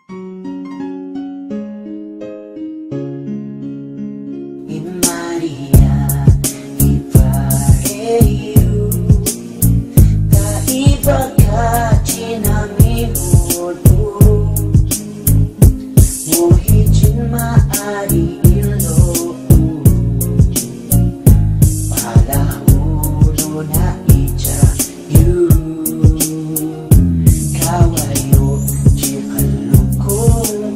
Immaliyah, Ifugao, kaiba ka chinamihod mo, muhijin maari ilo, palahulo na ija yu, kawayo chikalukong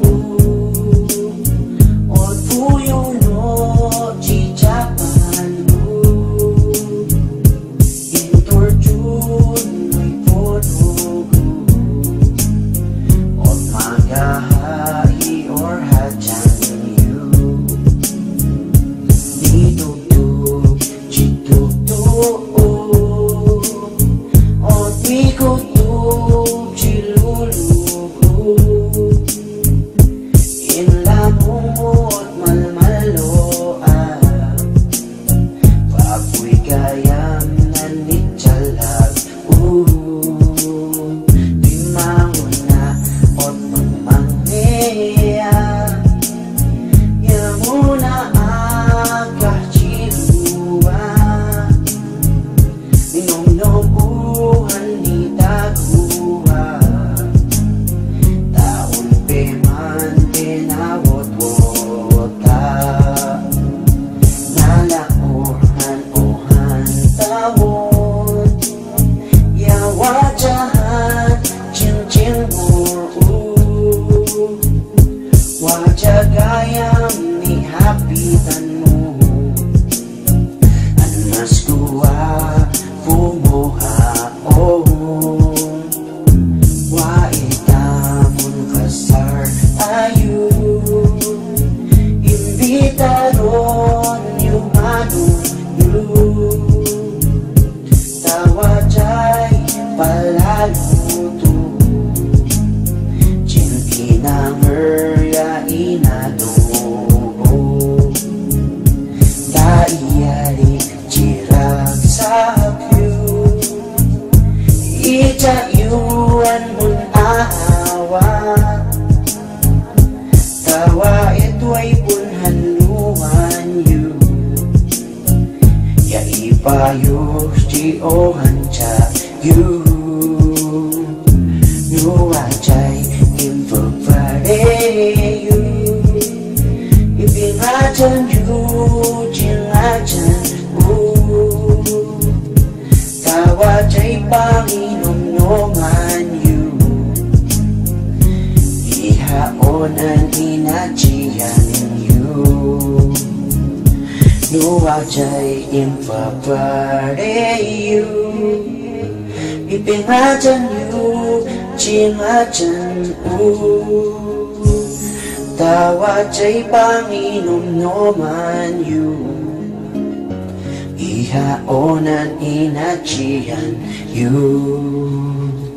o tuyo no chichapan mo, intorjun mo'y puno o magahahi or hadyan yu, nitugtog chitugtog o tikutog chilulugog, inlamot malmaloa, papoy kayam nanitsalag, timahon na ot magmangmea, yamuna agkachiluwa, ninongnobuhan ni taguha, taon peman tinawot-wot ka, nalakuhan-uhan tawon, yawajahan chin-chin-buru, wajagayam ni hapitan mo, anas kuwa pumuhaon, waitamon kasar ayu, imbitaron yung manunyo, tawajay palaluto, chinpinangurya inadobo, daiyari chirag sa akyu, itayuan mun ahawa, tawa ito'y punhanuan yu, yaipayos chiohan cha yu, nuwajay imfagfareyu, ibingajan yu, jingajan u, tawajay panginomnongan yu, ihaonan inajian yu, nuwajay imfagfareyu, ibingajan yu, jingajan u, tawajay panginomnoman yu, ihaonan inajian yu.